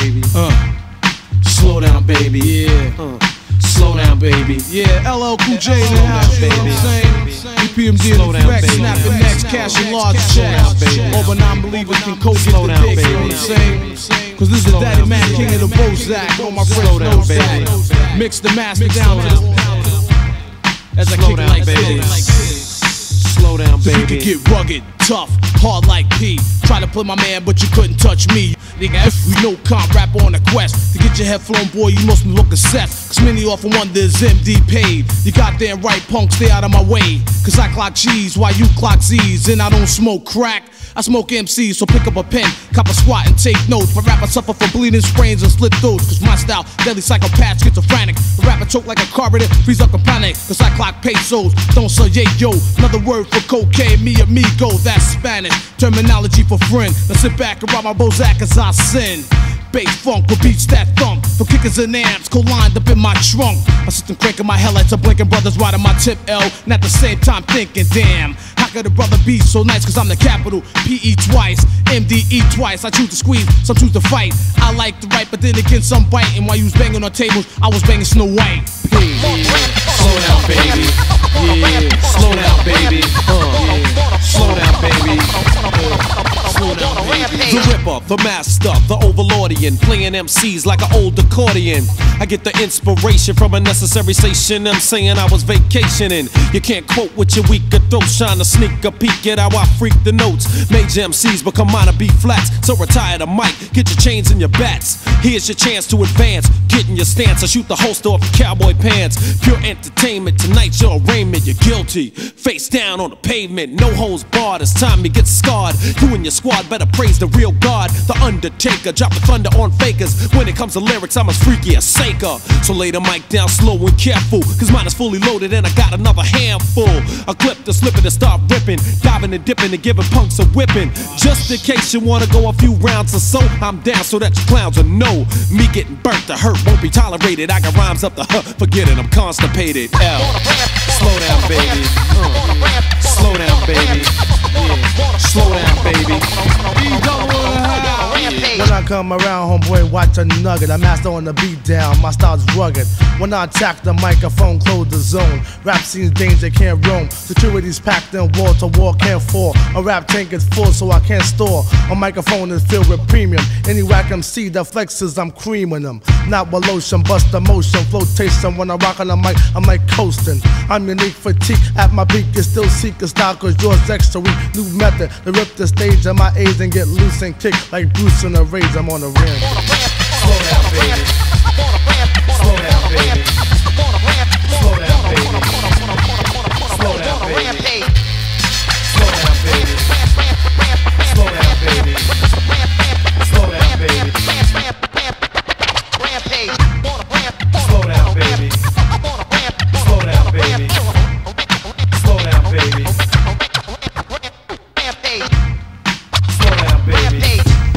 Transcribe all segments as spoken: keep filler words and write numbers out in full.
baby. Uh, slow down, baby. Yeah. Uh, slow down, baby. Yeah. L L Cool J in the house, baby. You know what I'm saying? E P M D in effect, snapping necks, cashing large checks. All but non-believers can coach it the dick. You know what I'm saying? Cause this is Daddy Man, king of the Bozak. All my friends know that. Mix the master down to the. As I kick it like this. Slow down, baby. You can get rugged, tough, hard like P. Try to play my man, but you couldn't touch me. Nigga, we no comp rap on a quest. To get your head flown, boy, you must be looking set. Cause many often wonder is M D paid. You goddamn right, punk, stay out of my way. Cause I clock G's while you clock Z's. And I don't smoke crack, I smoke M Cs. So pick up a pen, cop a squat and take notes. For rap, I suffer from bleeding sprains and slit throats. Cause my style, deadly psychopath, schizophrenic. The rapper choke like a carburetor, freeze up and panic. Cause I clock pesos, don't say yeah yo. Another word for cocaine, me amigo, that's Spanish. Terminology for friend. Now sit back and rob my Bozak as I sin. Bass funk with beats that thump. For kickers and amps, co-lined up in my trunk. My system cranking my headlights, I'm blinking brothers riding my tip L. And at the same time thinking, damn, how could a brother be so nice? Cause I'm the capital, P E twice, M D E twice. I choose to squeeze, some choose to fight. I like to write, but then again some biting. While you was banging on tables, I was banging Snow White. Yeah. Slow down, baby. Yeah, slow down, baby. Uh, yeah. Slow down, baby. Uh, slow down, baby. The ripper, the master, the overlordian, playing M Cs like an old accordion. I get the inspiration from a necessary station. I'm saying I was vacationing. You can't quote with your weaker throats, trying to sneak a peek at how I freak the notes. Major M Cs become minor B flats, so retire the mic, get your chains and your bats. Here's your chance to advance, get in your stance. I shoot the holster off your cowboy pants. Pure entertainment, tonight your arraignment. You're guilty, face down on the pavement, no holds barred. It's time you get scarred. You and your squad better praise the real God, the Undertaker, dropping thunder on fakers. When it comes to lyrics, I'm as freaky as Saker. So lay the mic down slow and careful, cause mine is fully loaded and I got another handful. A clip to slip it and start ripping, diving and dipping and giving punks a whipping. Just in case you wanna go a few rounds or so, I'm down so that you clowns will know. Me getting burnt, the hurt won't be tolerated. I got rhymes up the huh, forget it, I'm constipated. L. Slow down, baby. Uh, slow down, baby. Yeah. Slow down, baby. When I come around, homeboy, watch a nugget. I master on the beat down, my style's rugged. When I attack the microphone, close the zone. Rap scene's danger, can't roam. Security's packed in, wall to wall, can't fall. A rap tank is full, so I can't store. A microphone is filled with premium. Any whack M C that flexes, I'm creaming them. Not with lotion, bust the motion, flotation. When I rock on the mic, I'm like coasting. I'm unique fatigue, at my peak, you still seek a style, cause yours extra weak. New method to rip the stage of my age and get loose and kick like Bruce in the rage. I'm on the rim. Slow down, baby. Slow down, baby. Slow down, baby. Slow down, baby. Slow down, baby. Slow down, baby. Slow down, baby. Slow down, baby. Slow down, baby. Slow down, baby. Slow down, baby.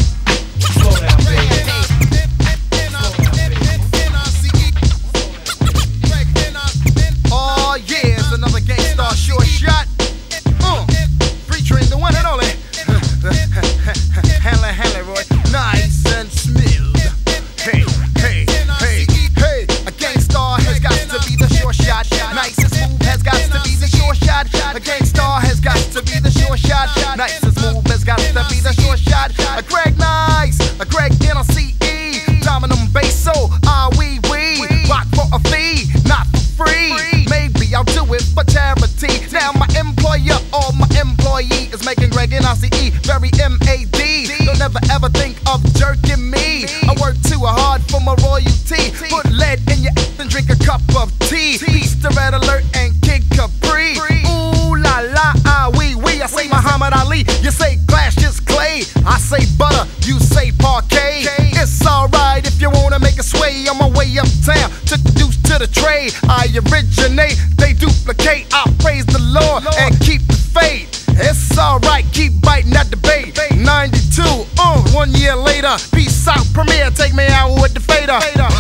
Oh yeah, it's another Gangstar short shot. Uh, featuring the one and only Hanley Hanley Roy, nice and smooth. Hey, hey, hey, hey. A Gangstar has got to be the short shot. Nice and smooth has got to be the short shot. A Gangstar has got to be the short shot. Nice and smooth has got to be the short shot. A Greg Nice, a Greg N C E, Dominum Basso, ah wee wee. Rock for a fee, not for free. Maybe I'll do it for charity. Now my employer or my employee is making Greg N C E very M A D. They'll never ever think of jerking me. I work too hard for my royalty. Put lead in your ass and drink a cup of tea. Beast the Red Alert and Kid Capri. Ooh la la, ah wee wee. I say Muhammad Ali, you say glass just clay. I say butter, you say parquet. It's alright if you wanna make a sway. On my way uptown, took the deuce to the trade. I originate, they duplicate. I praise the Lord and keep the faith. It's alright, keep biting that debate. ninety-two, uh, one year later. Peace out, premiere, take me out with the fader.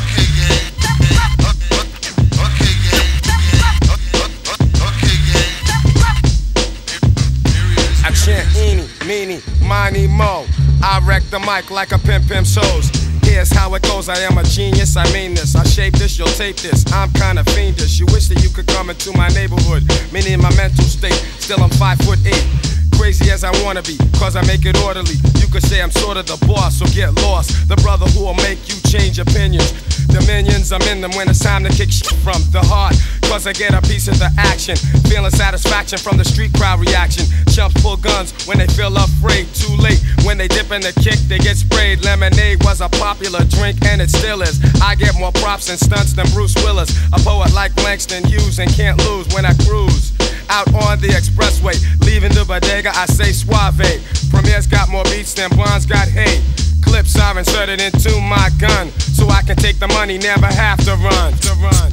I chant eeny, meeny, miny, mo. I wreck the mic like a pimp pimp shows. here's how it goes. I am a genius, I mean this. I shape this, you'll tape this. I'm kinda fiendish. You wish that you could come into my neighborhood. Meaning my mental state, still I'm five foot eight. Crazy as I wanna be, cause I make it orderly. You could say I'm sorta the boss, so get lost. The brother who will make you change opinions. Dominions, I'm in them when it's time to kick shit from the heart. Cause I get a piece of the action. Feeling satisfaction from the street crowd reaction. Chumps pull guns when they feel afraid. Too late, when they dip in the kick, they get sprayed. Lemonade was a popular drink and it still is. I get more props and stunts than Bruce Willis. A poet like Langston Hughes and can't lose when I cruise out on the expressway, leaving the bodega, I say suave. Premier's got more beats than Bonds got hate. Clips are inserted into my gun, so I can take the money, never have to run. To run.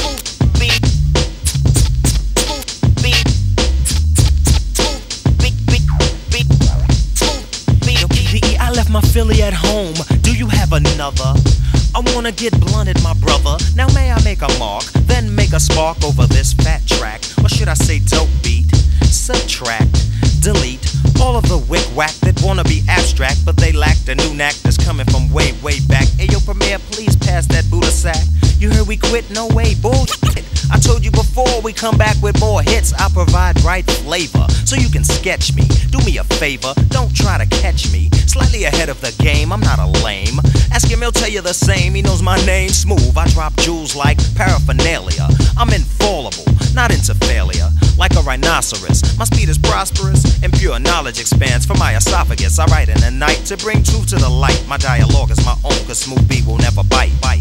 Yo, P V E, I left my Philly at home. Do you have another? I wanna get blunted, my brother. Now may I make a mark, then make a spark over this fat track? Or should I say dope beat? Subtract, delete all of the wick-wack that wanna be abstract, but they lack the new knack that's coming from way, way back. Ayo, Premier, please pass that Buddha sack. You heard we quit? No way, bullshit. I told you before, we come back with more hits. I provide right flavor, so you can sketch me. Do me a favor, don't try to catch me. Slightly ahead of the game, I'm not a lame. Ask him, he'll tell you the same. He knows my name, smooth. I drop jewels like paraphernalia. I'm infallible, not into failure. Like a rhinoceros, my speed is prosperous, and pure knowledge expands from my esophagus. I write in the night to bring truth to the light. My dialogue is my own, cause smooth beat will never bite. bite.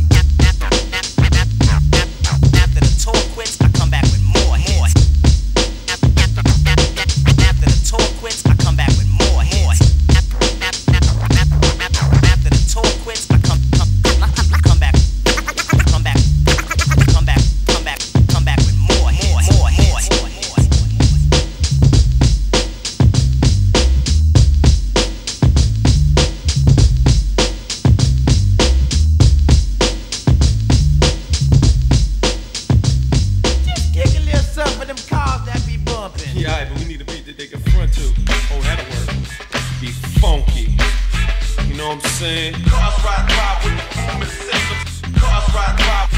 After the tour quits, I come back with more hits. After the tour quits, I come back with more hits. After the tour quits, I come come come back, come back, come back, come back, come back with more hits. More hits. Yeah, but we need a beat that they can front to. Oh, that'll work. Be funky. You know what I'm saying? Cars ride ride with the booming system. Cars ride ride.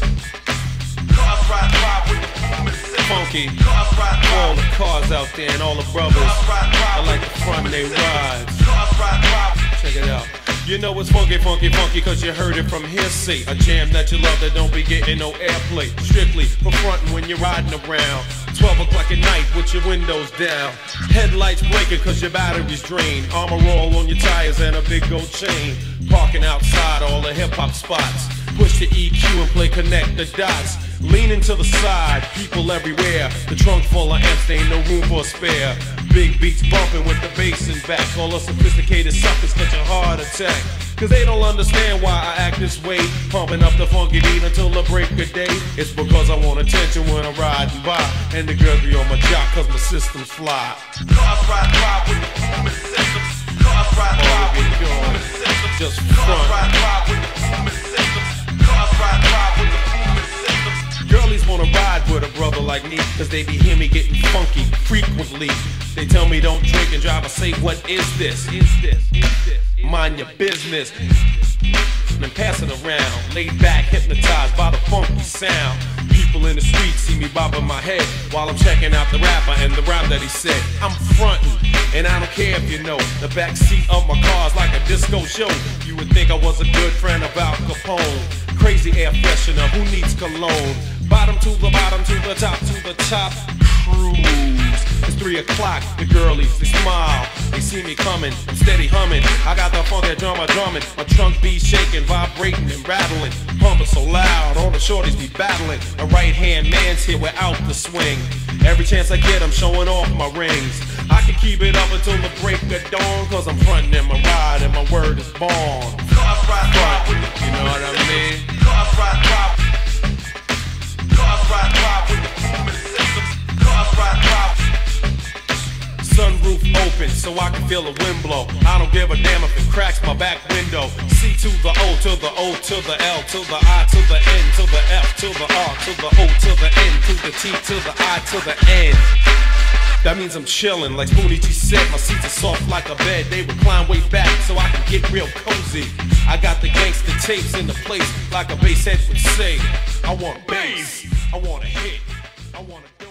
Cars ride ride with the booming system. Funky. Cars ride ride. All the cars out there and all the brothers. I like the front they ride. Cars ride ride. Check it out. You know it's funky, funky, funky, cause you heard it from hearsay. A jam that you love that don't be getting no airplay. Strictly for frontin' when you're riding around. twelve o'clock at night with your windows down. Headlights blinking cause your battery's drained. Armor roll on your tires and a big gold chain. Parking outside all the hip hop spots. Push the E Q and play connect the dots. Leaning to the side, people everywhere. The trunk full of amps, ain't no room for a spare. Big beats bumping with the bass in back. All the sophisticated suckers catch a heart attack. Cause they don't understand why I act this way. Pumping up the funky beat until the break of day. It's because I want attention when I'm riding by. And the girls be on my jock cause my system's fly. Cars ride ride with the booming systems. Cars ride ride with the booming systems. Just front. Cars ride ride with the booming systems. Cars ride ride with the booming systems. Girlies wanna ride with a brother like me, cause they be hear me getting funky frequently. They tell me don't drink and drive, I say what is this? Is this? Is this? Mind your business. And then pass it around, laid back, hypnotized by the funky sound. People in the streets see me bobbing my head while I'm checking out the rapper and the rhyme that he said. I'm frontin', and I don't care if you know. The back seat of my car's like a disco show. You would think I was a good friend of Al Capone. Crazy air freshener, who needs cologne? Bottom to the bottom, to the top, to the top. Cruise. It's three o'clock, the girlies, they smile. They see me coming, I'm steady humming. I got the funky drummer drumming. My trunk be shaking, vibrating and rattling. Pumping so loud, all the shorties be battling. A right-hand man's here without the swing. Every chance I get, I'm showing off my rings. I can keep it up until the break of dawn, cause I'm frontin' in my ride and my word is born. Cars ride ride with the, you know what I mean? Cars ride ride. Cars ride ride with the booming systems. Cars ride ride. Sunroof open so I can feel the wind blow. I don't give a damn if it cracks my back window. C to the O to the O to the L to the I to the N to the F to the R to the O to the N to the T to the I to the N. That means I'm chillin', like Spoonie G said. My seats are soft like a bed. They recline way back so I can get real cozy. I got the gangster tapes in the place, like a bass head would say. I want bass, I want a hit, I want a